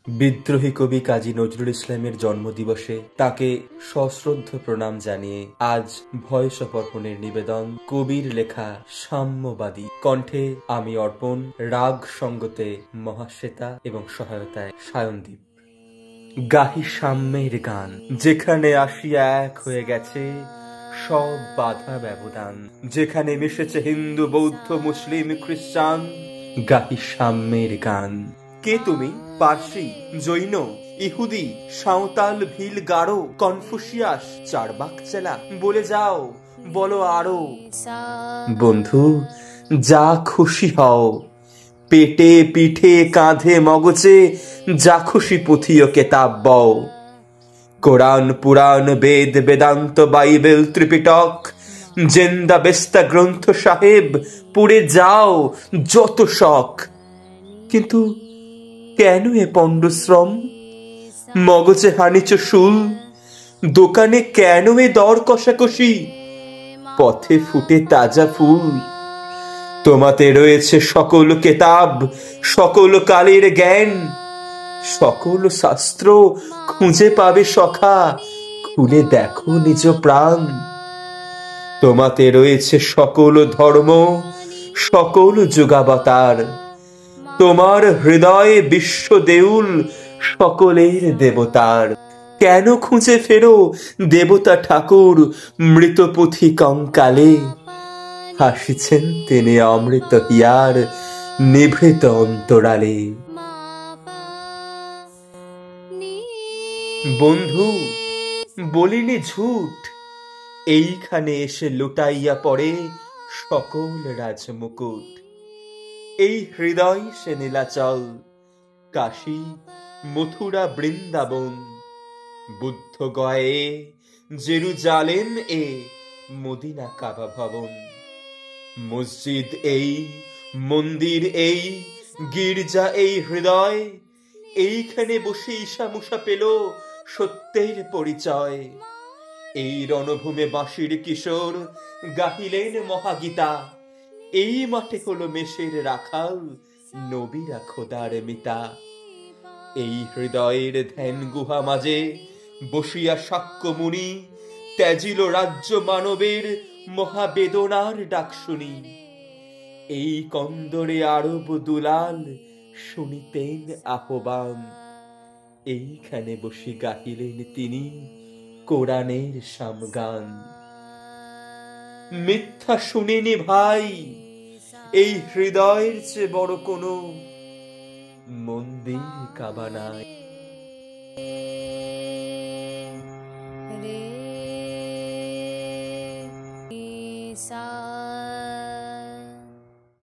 বিদ্রোহী কবি কাজী নজরুল ইসলামের জন্মদিবসে তাকে সশ্রদ্ধ প্রণাম জানিয়ে আজ ভয়েস অফ অর্পণের নিবেদন কবির লেখা সাম্যবাদী কণ্ঠে আমি অর্পণ, রাগ সঙ্গতে মহাশ্বেতা এবং সহায়তায় সায়নদীপ। গাহি সাম্যের গান, যেখানে আসিয়া এক হয়ে গেছে সব বাধা ব্যবধান, যেখানে মিশেছে হিন্দু, বৌদ্ধ, মুসলিম, খ্রিস্টান। গাহি সাম্যের গান। কে তুমি? পার্সি, জৈন, ইহুদি, সাঁওতাল, ভিল, গারো, কনফুসিয়াস, চারবাক চেলা, বলে যাও, বলো আরো। বন্ধু, যা খুশি হও, পেটে পিঠে কাঁধে মগজে যা খুশি পুঁথি ও কেতাব বও। Quran, Puran, Veda, Vedanta, Bible, Tripitaka, Zend Avesta Granth Sahib পড়ে যাও যত শখ। কিন্তু কেন এ পণ্ডশ্রম? মগজে হানিচ শুল, দোকানে কেন এ দর কষাকষি? পথে ফুটে তাজা ফুল। তোমাতে রয়েছে সকল কেতাব, সকল কালের জ্ঞান, সকল শাস্ত্র খুঁজে পাবে সখা, খুলে দেখো নিজ প্রাণ। তোমাতে রয়েছে সকল ধর্ম, সকল যুগাবতার, তোমার হৃদয়ে বিশ্ব দেউল সকলের দেবতার। কেন খুঁজে ফেরো দেবতা ঠাকুর মৃত পুঁথি কঙ্কালে? হাসিছেন তিনি অমৃত হিয়ার নিভৃত অন্তরালে। বন্ধু, বলিনি ঝুট, এইখানে এসে লুটাইয়া পড়ে সকল রাজমুকুট। এই হৃদয় সে নীলাচল, কাশী, মথুরা, বৃন্দাবন, বুদ্ধ গয়ে, জেরুজালেম এ, মদিনা কাবা ভবন। মসজিদ এই, মন্দির এই, গির্জা এই হৃদয়, এইখানে বসে ঈশা মুসা পেল সত্যের পরিচয়। এই রণভূমে বাঁশির কিশোর গাহিলেন মহাগীতা, এই মাঠে হলো মেষের রাখাল, নবীরা খোদার মিতা। এই হৃদয়ের ধ্যান গুহা মাঝে বসিয়া সাক্ষ্য মুনি ত্যাজিল রাজ্য মানবের মহাবেদনার ডাক শুনি। এই কন্দরে আরব দুলাল শুনিতেন আহ্বান, এইখানে বসে গাহিলেন তিনি কোরআনের সামগান। মিথ্যা শুনিনি ভাই, এই হৃদয়ের চেয়ে বড় কোনো মন্দির কাবা নাই। রে সা